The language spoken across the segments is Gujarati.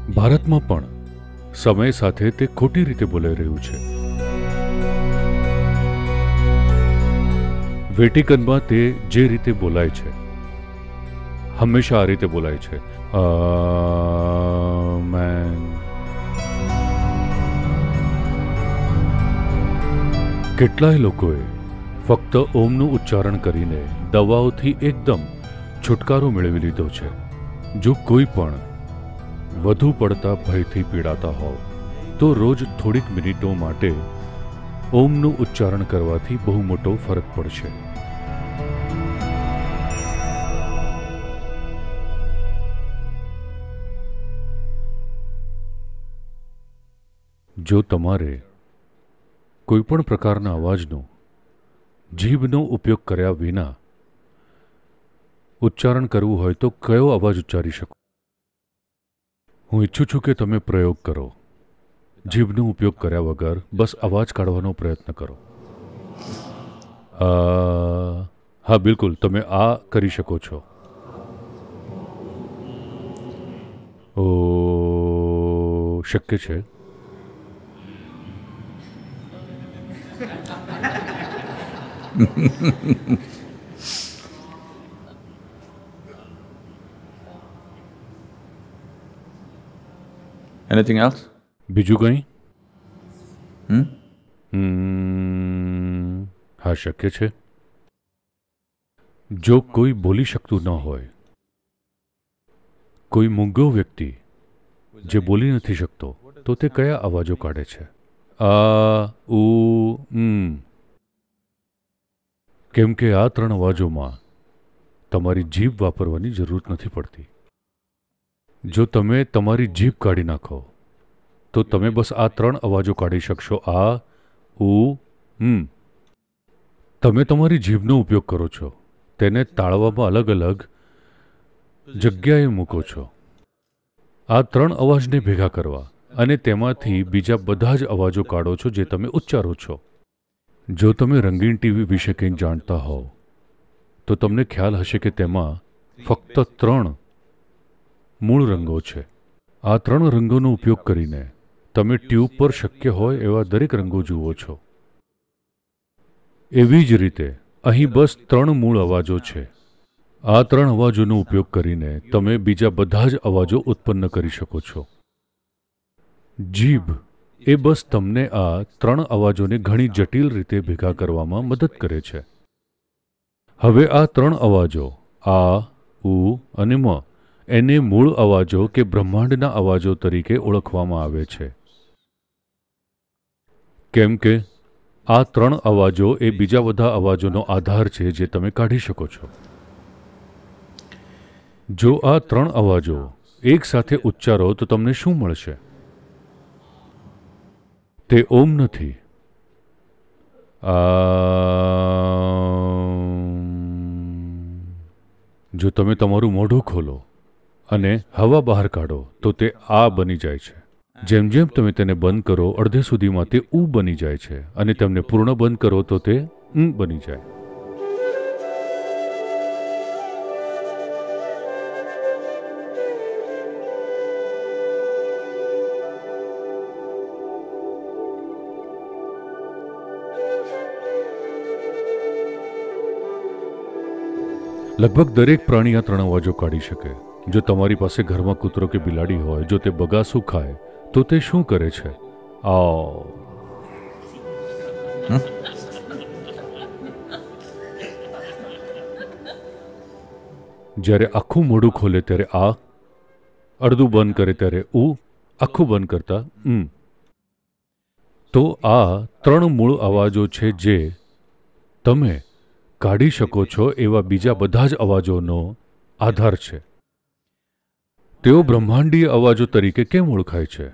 ભારતમાં પણ સમય સાથે તે ખોટી રીતે બોલાઈ રહ્યું છે. વેટિકનમાં તે જે રીતે બોલાય છે, હંમેશા આ રીતે બોલાય છે. આમેન. કેટલાય લોકોએ ફક્ત ઓમનું ઉચ્ચારણ કરીને દવાઓથી એકદમ છુટકારો મેળવી લીધો છે. જો કોઈ પણ વધુ પડતા ભયથી પીડાતા હોવ તો રોજ થોડીક મિનિટો માટે ઓમનું ઉચ્ચારણ કરવાથી બહુ મોટો ફરક પડશે. જો તમારે કોઈ પણ પ્રકારના અવાજનો જીભનો ઉપયોગ કર્યા વિના ઉચ્ચારણ કરવું હોય તો કયો અવાજ ઉચ્ચારી શકો? હું ઈચ્છું છું કે તમે પ્રયોગ કરો. જીભનો ઉપયોગ કર્યા વગર બસ અવાજ કાઢવાનો પ્રયત્ન કરો. હા, બિલકુલ, તમે આ કરી શકો છો. ઓ, શક્ય છે? Anything else? બીજું કંઈ? હા, શક્ય છે. જો કોઈ બોલી શકતું ન હોય, કોઈ મૂંગો વ્યક્તિ જે બોલી નથી શકતો, તો તે કયા અવાજો કાઢે છે? આ, ઉ, કેમ કે આ ત્રણ અવાજોમાં તમારી જીભ વાપરવાની જરૂર નથી પડતી. જો તમે તમારી જીભ કાઢી નાખો તો તમે બસ આ ત્રણ અવાજો કાઢી શકશો. આ, ઉ, તમે તમારી જીભનો ઉપયોગ કરો છો, તેને તાળવામાં અલગ અલગ જગ્યાએ મૂકો છો. આ ત્રણ અવાજને ભેગા કરવા અને તેમાંથી બીજા બધા જ અવાજો કાઢો છો જે તમે ઉચ્ચારો છો. જો તમે રંગીન ટીવી વિશે કંઈક જાણતા હોવ તો તમને ખ્યાલ હશે કે તેમાં ફક્ત 3 મૂળ રંગો છે. આ 3 રંગોનો ઉપયોગ કરીને તમે ટ્યુબ પર શક્ય હોય એવા દરેક રંગો જુઓ છો. એવી જ રીતે અહીં બસ 3 મૂળ અવાજો છે. આ 3 અવાજોનો ઉપયોગ કરીને તમે બીજા બધા જ અવાજો ઉત્પન્ન કરી શકો છો. જીભ એ બસ તમને આ 3 અવાજોને ઘણી જટિલ રીતે ભેગા કરવામાં મદદ કરે છે. હવે આ 3 અવાજો આ, ઉ અને મ એને મૂળ અવાજો કે બ્રહ્માંડના અવાજો તરીકે ઓળખવામાં આવે છે. કેમ કે આ 3 અવાજો એ બીજા બધા અવાજોનો આધાર છે જે તમે કાઢી શકો છો. જો આ 3 અવાજો એક સાથે ઉચ્ચારો તો તમને શું મળશે? તે ઓમ નથી. જો તમે તમારું મોઢું ખોલો અને હવા બહાર કાઢો તો તે આ બની જાય છે. જેમ જેમ તમે તેને બંધ કરો અડધે સુધીમાં તે ઉ બની જાય છે અને તેમને પૂર્ણ બંધ કરો તો તે બની જાય. લગભગ દરેક પ્રાણી આ 3 અવાજો કાઢી શકે. જો તમારી પાસે ઘરમાં કૂતરો કે બિલાડી હોય, જો તે બગાસું ખાય તો તે શું કરે છે? જ્યારે આખું મોઢું ખોલે ત્યારે આ, અડધું બંધ કરે ત્યારે ઉ, આખું બંધ કરતા તો આ 3 મૂળ અવાજો છે જે તમે કાઢી શકો છો એવા બીજા બધા જ અવાજોનો આધાર છે. તેઓ બ્રહ્માંડીય અવાજો તરીકે કેમ ઓળખાય છે?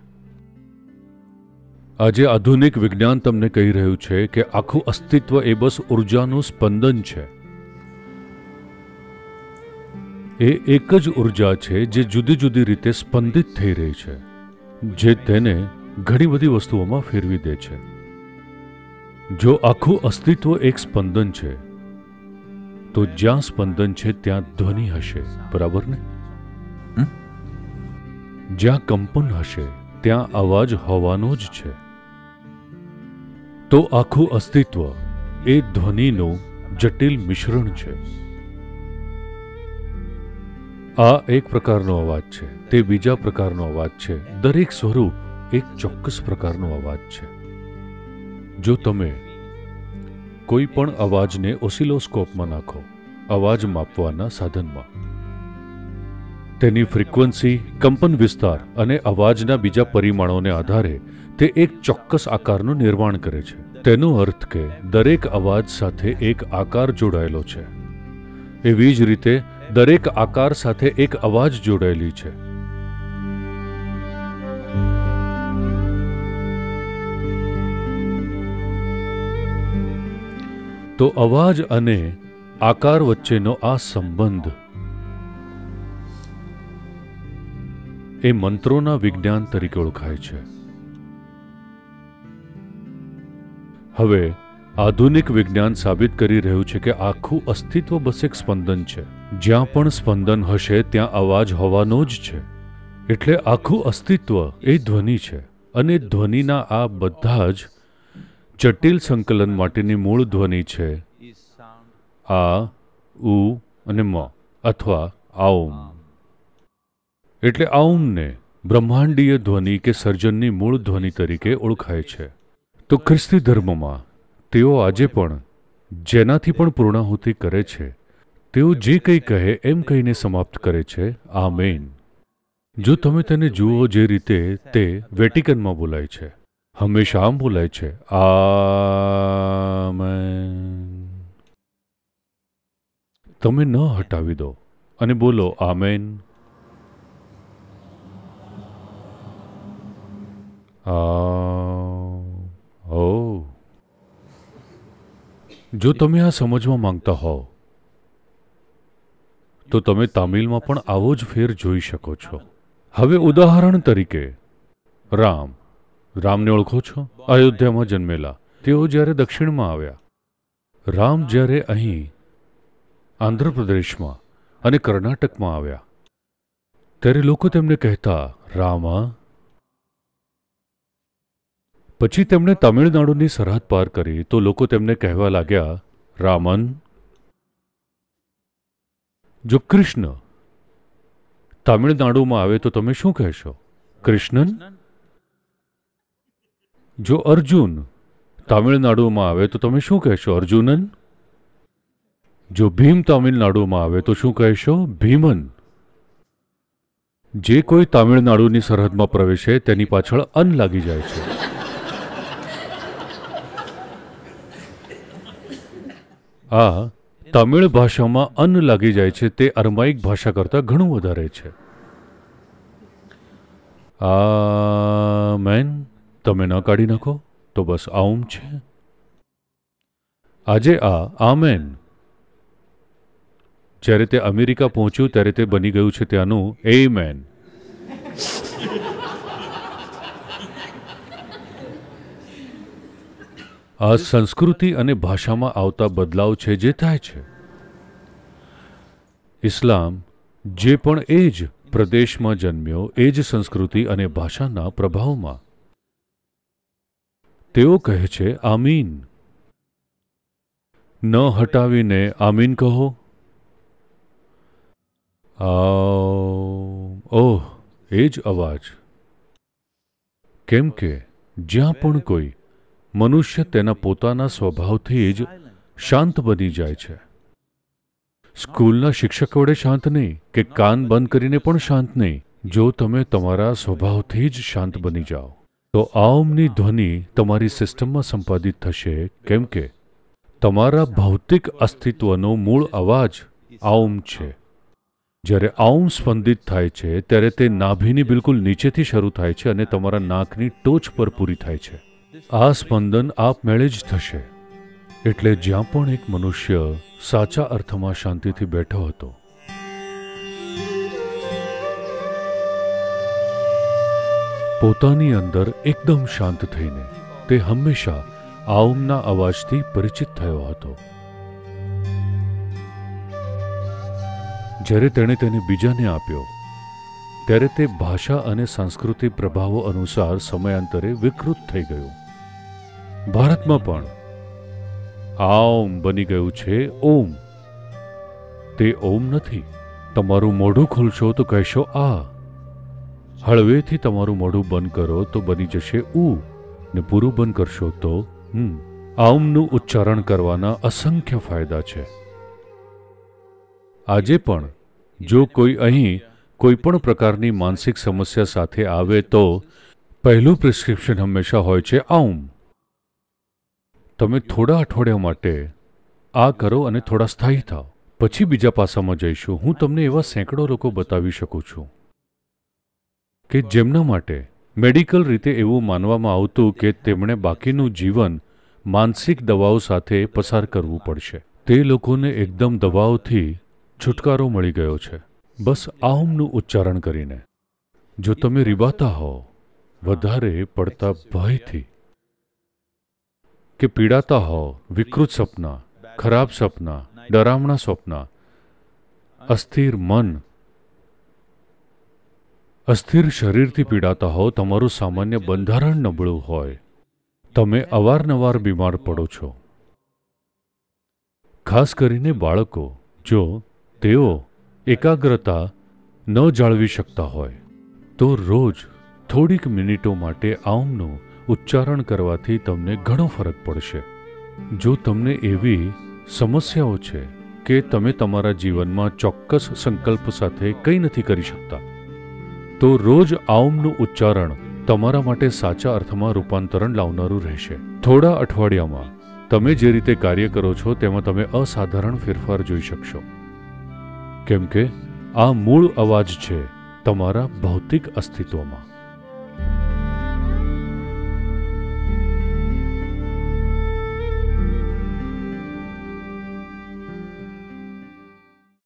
આજે આધુનિક વિજ્ઞાન તમને કહી રહ્યું છે કે આખું અસ્તિત્વ એ બસ ઉર્જાનું સ્પંદન છે. એ એક જ ઉર્જા છે જે જુદી જુદી રીતે સ્પંદિત થઈ રહી છે, જે તેને ઘણી બધી વસ્તુઓમાં ફેરવી દે છે. જો આખું અસ્તિત્વ એક સ્પંદન છે તો જ્યાં સ્પંદન છે ત્યાં ધ્વનિ હશે, બરાબર ને? જ્યાં કંપન હશે ત્યાં અવાજ હોવાનો જ છે. તો આખું અસ્તિત્વ એ ધ્વનિનું જટિલ મિશ્રણ છે. આ એક પ્રકારનો અવાજ છે, તે બીજા પ્રકારનો અવાજ છે. દરેક સ્વરૂપ એક ચોક્કસ પ્રકારનો અવાજ છે. જો તમે કોઈ પણ અવાજને ઓસિલોસ્કોપમાં નાખો, અવાજ માપવાના સાધનમાં, તેની ફ્રીક્વન્સી, કંપન વિસ્તાર અને અવાજના બીજા પરિમાણોને આધારે તે એક ચોક્કસ આકારનું નિર્માણ કરે છે. તેનો અર્થ કે દરેક અવાજ સાથે એક આકાર જોડાયેલો છે. એવી જ રીતે દરેક આકાર સાથે એક અવાજ જોડાયેલી છે. તો અવાજ અને આકાર વચ્ચેનો આ સંબંધ એ મંત્રોના વિજ્ઞાન તરીકે ઓળખાય છે. હવે આધુનિક વિજ્ઞાન સાબિત કરી રહ્યું છે કે આખું અસ્તિત્વ બસ એક સ્પંદન છે. જ્યાં પણ સ્પંદન હશે ત્યાં અવાજ હોવાનો જ છે. એટલે આખું અસ્તિત્વ એ ધ્વનિ છે. અને ધ્વનિના આ બધા જ જટિલ સંકલન માટેની મૂળ ધ્વનિ છે આ, ઉ અને મ અથવા આઉમ. એટલે આઉમને બ્રહ્માંડીય ધ્વનિ કે સર્જનની મૂળ ધ્વનિ તરીકે ઓળખાય છે. તો ખ્રિસ્તી ધર્મમાં તેઓ આજે પણ જેનાથી પણ પૂર્ણાહુતિ કરે છે, તેઓ જે કંઈ કહે એમ કહીને સમાપ્ત કરે છે, આમેન. જો તમે તેને જુઓ જે રીતે તે વેટિકનમાં બોલાય છે, હંમેશા આમ બોલાય છે, આમેન. તમે ન હટાવી દો અને બોલો આમેન. જો તમે આ સમજવા માંગતા હોવ તો તમે તામિલમાં પણ આવો જ ફેર જોઈ શકો છો. હવે ઉદાહરણ તરીકે રામને ઓળખો છો? અયોધ્યામાં જન્મેલા. તેઓ જ્યારે દક્ષિણમાં આવ્યા, રામ જ્યારે અહીં આંધ્રપ્રદેશમાં અને કર્ણાટકમાં આવ્યા, ત્યારે લોકો તેમને કહેતા રામા. પછી તેમણે તમિળનાડુની સરહદ પાર કરી તો લોકો તેમને કહેવા લાગ્યા રામન. જો કૃષ્ણ તમિળનાડુમાં આવે તો તમે શું કહેશો? કૃષ્ણન. જો અર્જુન તમિળનાડુમાં આવે તો તમે શું કહેશો? અર્જુનન. જો ભીમ તમિળનાડુમાં આવે તો શું કહેશો? ભીમન. જે કોઈ તમિળનાડુની સરહદમાં પ્રવેશે તેની પાછળ અન લાગી જાય છે. આ તમિળ ભાષામાં અન્ન લાગી જાય છે તે અરમાઇક ભાષા કરતાં ઘણું વધારે છે. આમેન તમે ન કાઢી નાખો તો બસ આઉમ છે. આજે આ આમેન જ્યારે તે અમેરિકા પહોંચ્યું ત્યારે તે બની ગયું છે ત્યાંનું એમેન. આ સંસ્કૃતિ અને ભાષામાં આવતા બદલાવ છે જે થાય છે. ઇસ્લામ જે પણ એ જ પ્રદેશમાં જન્મ્યો, એ જ સંસ્કૃતિ અને ભાષાના પ્રભાવમાં, તેઓ કહે છે આમીન. ન હટાવીને આમીન કહો. ઓહ, એ જ અવાજ. કેમ કે જ્યાં પણ કોઈ મનુષ્ય તેના પોતાના સ્વભાવથી જ શાંત બની જાય છે. સ્કૂલના શિક્ષક વડે શાંત નહીં, કે કાન બંધ કરીને પણ શાંત નહીં. જો તમે તમારા સ્વભાવથી જ શાંત બની જાઓ તો આઉમની ધ્વનિ તમારી સિસ્ટમમાં સંપાદિત થશે. કેમ કે તમારા ભૌતિક અસ્તિત્વનો મૂળ અવાજ આઉમ છે. જ્યારે આઉમ સ્પંદિત થાય છે ત્યારે તે નાભીની બિલકુલ નીચેથી શરૂ થાય છે અને તમારા નાકની ટોચ પર પૂરી થાય છે. આ સ્પંદન આપમેળે જ થશે. એટલે જ્યાં પણ એક મનુષ્ય સાચા અર્થમાં શાંતિથી બેઠો હતો, પોતાની અંદર એકદમ શાંત થઈને તે હંમેશા આઉમના અવાજથી પરિચિત થયો હતો. જ્યારે તેણે તેને બીજાને આપ્યો ત્યારે તે ભાષા અને સાંસ્કૃતિક પ્રભાવો અનુસાર સમયાંતરે વિકૃત થઈ ગયું. ભારતમાં પણ આમ બની ગયું છે ઓમ. તે ઓમ નથી. તમારું મોઢું ખોલશો તો કહેશો આ. હળવેથી તમારું મોઢું બંધ કરો તો બની જશે ઉ, ને પૂરું બંધ કરશો તો આમનું ઉચ્ચારણ કરવાના અસંખ્ય ફાયદા છે. આજે પણ જો કોઈ અહીં કોઈ પણ પ્રકારની માનસિક સમસ્યા સાથે આવે તો પહેલું પ્રિસ્ક્રિપ્શન હંમેશા હોય છે આઉમ. તમે થોડા અઠવાડિયા માટે આ કરો અને થોડા સ્થાયી થાઓ. પછી બીજા પાસામાં જઈશું. હું તમને એવા સેંકડો લોકો બતાવી શકું છું કે જેમના માટે મેડિકલ રીતે એવું માનવામાં આવતું કે તેમણે બાકીનું જીવન માનસિક દવાઓ સાથે પસાર કરવું પડશે. તે લોકોને એકદમ દવાઓથી છુટકારો મળી ગયો છે, બસ આઉમનું ઉચ્ચારણ કરીને. જો તમે રીબાતા હો વધારે પડતા ભયથી, કે પીડાતા હો વિકૃત સપના, ખરાબ સપના, ડરામણા સ્વપ્ના, અસ્થિર મન, અસ્થિર શરીરથી પીડાતા હો, તમારું સામાન્ય બંધારણ નબળું હોય, તમે અવારનવાર બીમાર પડો છો. ખાસ કરીને બાળકો, જો તેઓ એકાગ્રતા ન જાળવી શકતા હોય તો રોજ થોડીક મિનિટો માટે આઉમનું ઉચ્ચારણ કરવાથી તમને ઘણો ફરક પડશે. જો તમને એવી સમસ્યાઓ છે કે તમે તમારા જીવનમાં ચોક્કસ સંકલ્પ સાથે કંઈ નથી કરી શકતા, તો રોજ આઉમનું ઉચ્ચારણ તમારા માટે સાચા અર્થમાં રૂપાંતરણ લાવનારું રહેશે. થોડા અઠવાડિયામાં તમે જે રીતે કાર્ય કરો છો તેમાં તમે અસાધારણ ફેરફાર જોઈ શકશો. કેમ કે આ મૂળ અવાજ છે તમારા ભૌતિક અસ્તિત્વમાં.